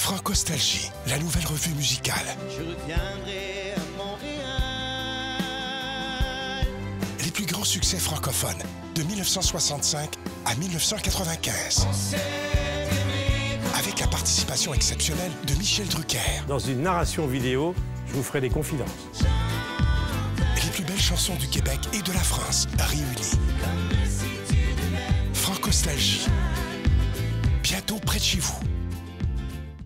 Francostalgie, la nouvelle revue musicale. Je reviendrai à Montréal. Les plus grands succès francophones de 1965 à 1995. Avec la participation exceptionnelle de Michel Drucker. Dans une narration vidéo, je vous ferai des confidences. Les plus belles chansons du Québec et de la France réunies. Francostalgie. Bientôt près de chez vous.